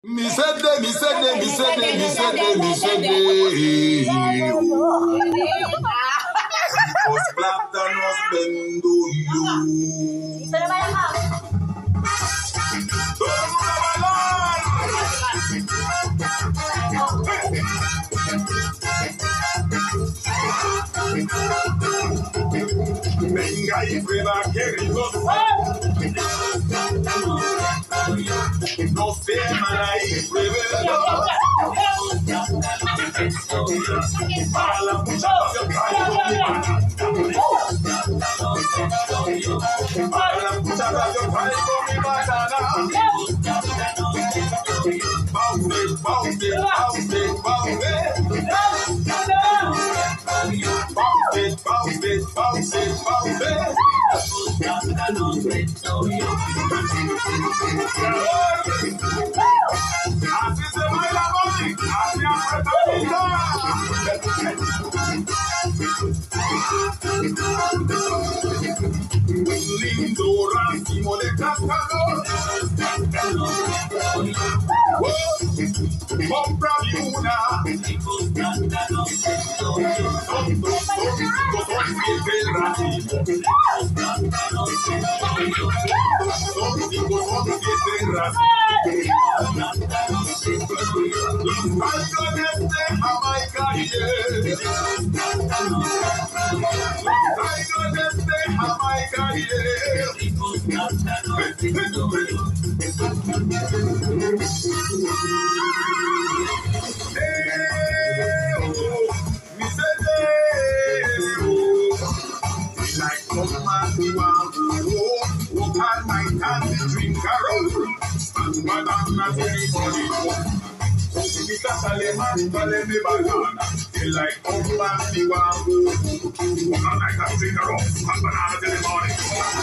Me said they. Was Clapton was bendo you. Venga y prueba que rico. No se mala y pruébelo. Para la muchacha yo traigo mi banana. Para la muchacha yo traigo mi banana. Bounce it. Bounce it. Así se baila, Bobby. Así aprieta un lindo racimo de cascador. Comprame una. Son siete racimos. Son siete racimos. Los traigo desde Jamaica, like some man who want to walk all night and drink a rum. And what I'm not anybody know. Because Aleman call me banana. They like some man who want to walk all night and drink a rum. And banana till the morning.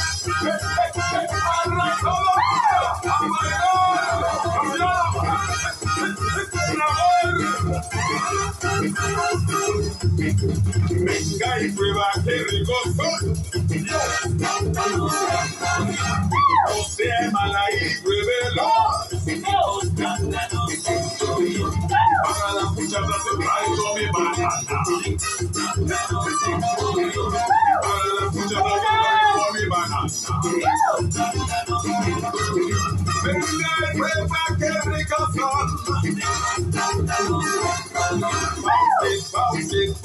Venga y prueba que rico son. No sea mala y pruébelo. Para la muchacha se traigo mi banana. Para la muchacha se traigo mi banana. Venga y prueba que rico son. Bounce it.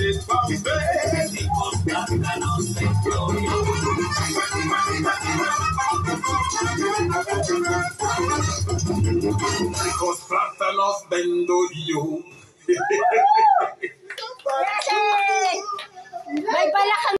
Because plátanos vendo yo. May pala